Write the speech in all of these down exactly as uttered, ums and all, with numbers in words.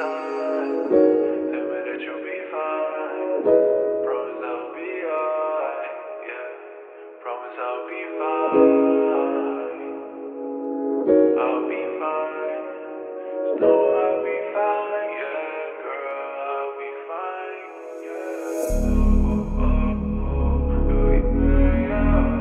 side. Tell me that you'll be fine. Promise I'll be alright. Yeah. Promise I'll be fine. I'll be fine. Just know I'll be fine. Yeah, girl, I'll be fine. Yeah. Oh, oh, oh, oh, yeah.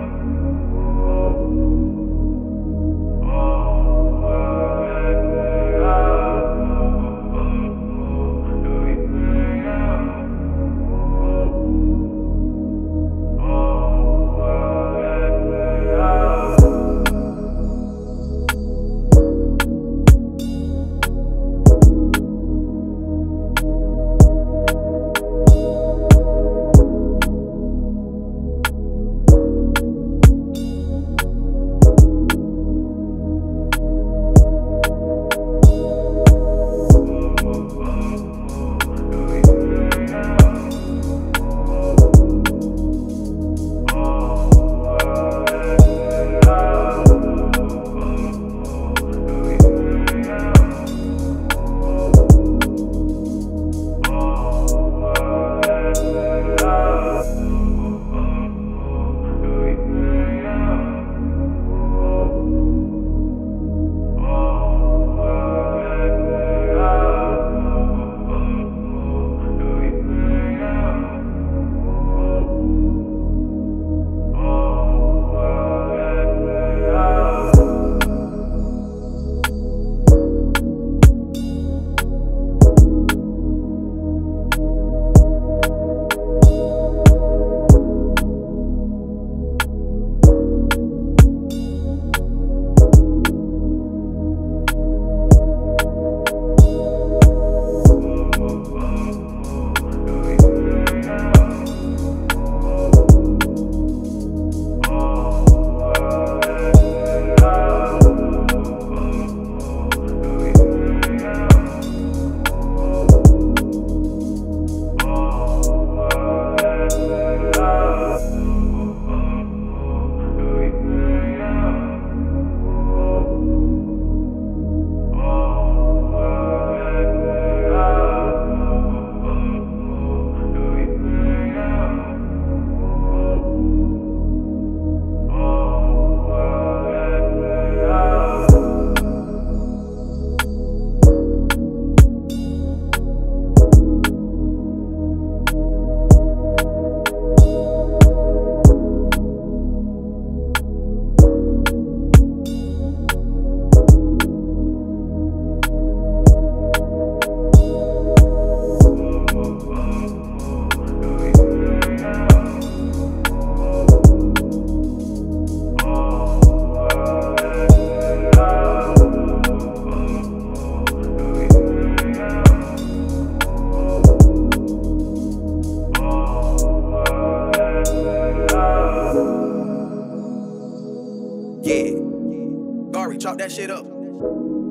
Yeah, Gary, chop that shit up.